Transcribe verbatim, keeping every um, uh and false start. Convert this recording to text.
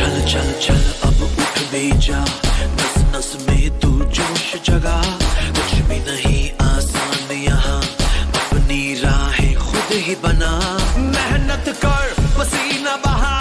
चल चल चल अब उठ भी जा, नस नस में तू जोश जगा। कुछ भी नहीं आसान यहाँ, अपनी राहें खुद ही बना। मेहनत कर पसीना बहा,